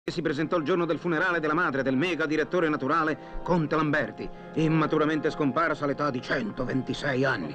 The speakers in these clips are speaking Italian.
Si presentò il giorno del funerale della madre del mega direttore naturale Conte Lamberti, immaturamente scomparsa all'età di 126 anni.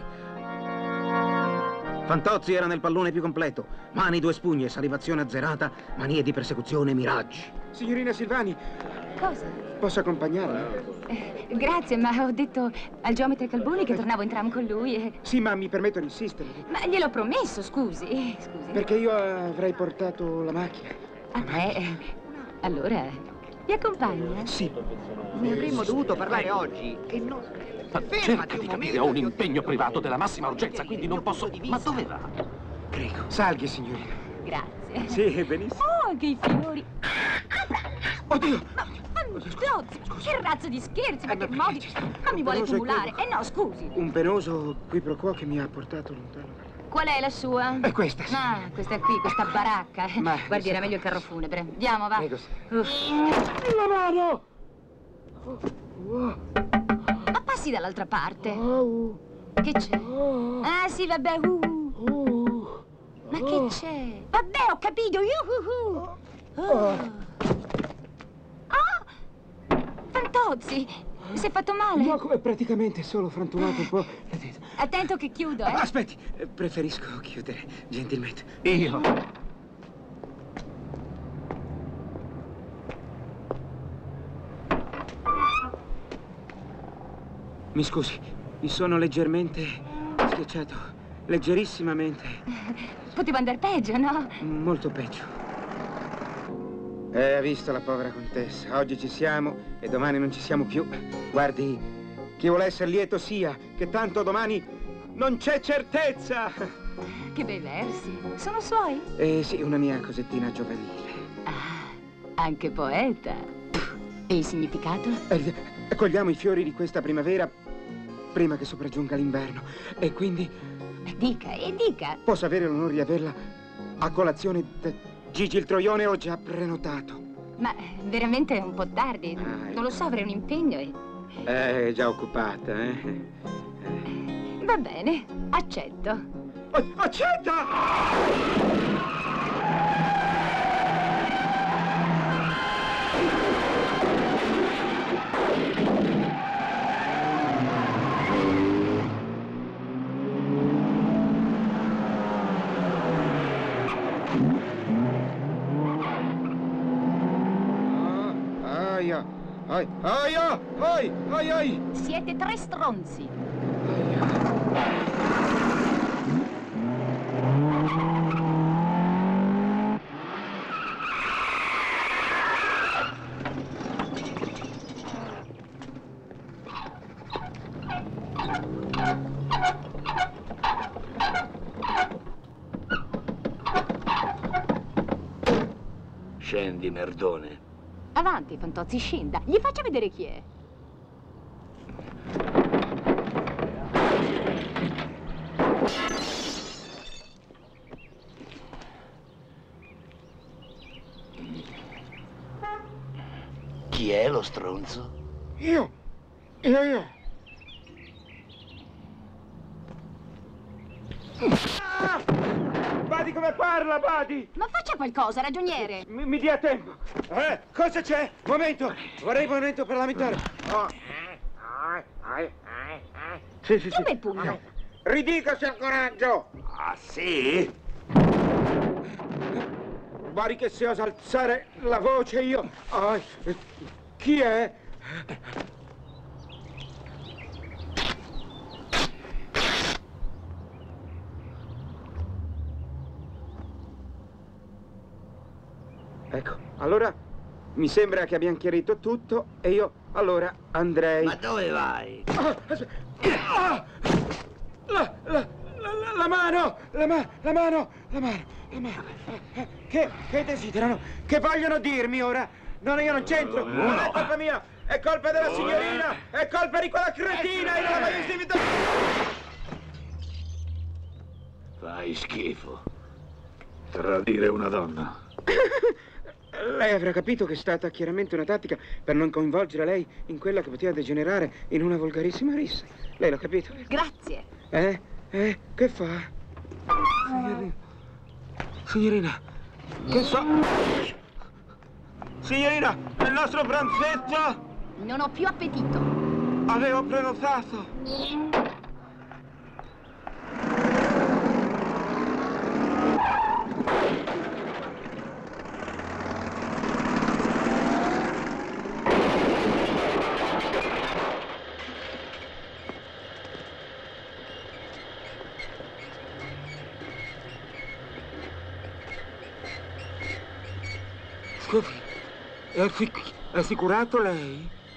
Fantozzi era nel pallone più completo, mani 2 spugne, salivazione azzerata, manie di persecuzione, miraggi. Signorina Silvani. Cosa? Posso accompagnarla? Grazie, ma ho detto al geometra Calboni che tornavo in tram con lui e... Sì, ma mi permetto di insistere. Ma gliel'ho promesso, scusi. Scusi. Perché io avrei portato la macchina. Ah, allora, mi accompagna? Sì. Ne avremmo dovuto parlare oggi e non... Cerca di capire, ho un impegno privato della massima urgenza, quindi non posso... Ma dove va? Prego. Salghi, signorina. Grazie. Sì, benissimo. Oh, che i fiori. Oddio! Fantozzi, che razza di scherzi, ma che modi... Ma mi vuole tumulare. No, scusi. Un penoso qui pro quo che mi ha portato lontano. Qual è la sua? È questa, sì. Ah, questa qui, questa baracca. Ma... Guardi, era meglio il carro funebre. Andiamo, va. Prego, sì. La mano! Ma passi dall'altra parte. Che c'è? Ah, sì, vabbè. Ma che c'è? Vabbè, ho capito. Fantozzi, si è fatto male? No, come praticamente solo frantumato un po'. Attento che chiudo, Aspetti, preferisco chiudere, gentilmente. Io? Mi scusi, mi sono leggermente schiacciato. Leggerissimamente. Poteva andare peggio, no? Molto peggio. Ha visto la povera contessa. Oggi ci siamo e domani non ci siamo più. Guardi, chi vuole essere lieto sia, che tanto domani non c'è certezza. Che bei versi. Sono suoi? Sì, una mia cosettina giovanile. Ah, anche poeta. E il significato? Cogliamo i fiori di questa primavera prima che sopraggiunga l'inverno. E quindi... Dica, dica. Posso avere l'onore di averla a colazione da Gigi il Troione? Ho già prenotato. Ma veramente è un po' tardi. Non lo so, avrei un impegno e... È già occupata, Va bene, accetto. Accetta! Ai! Siete 3 stronzi. Scendi, merdone. Avanti, Fantozzi, scenda. Gli faccia vedere chi è. Chi è lo stronzo? Io. Badi come parla, Badi! Ma faccia qualcosa, ragioniere! Mi dia tempo! Cosa c'è? Momento! Vorrei un momento per lamentare. Sì. Che bel pugno! Ridica se ha coraggio! Ah, sì? Guardi che se osa alzare la voce io... chi è? Ecco, allora mi sembra che abbiamo chiarito tutto e io allora andrei... Ma dove vai? La mano! Che desiderano? Che vogliono dirmi ora? No, io non c'entro! Non è colpa mia! È colpa della signorina! È colpa di quella cretina! Io non la voglio stivitare! Fai schifo. Tradire una donna. Lei avrà capito che è stata chiaramente una tattica per non coinvolgere lei in quella che poteva degenerare in una volgarissima rissa. Lei l'ha capito? Grazie. Che fa? Signorina, che so... Signorina, il nostro pranzetto! Non ho più appetito. Avevo prenotato. Scusi, è assicurato lei?